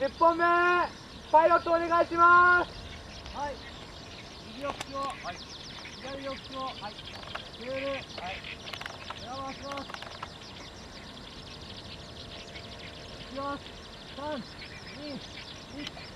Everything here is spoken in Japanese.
10本目パイロットお願いします。 はい、右奥を、はい、左奥を、はい、テール、はい、手を回します。いきます。3、2、1。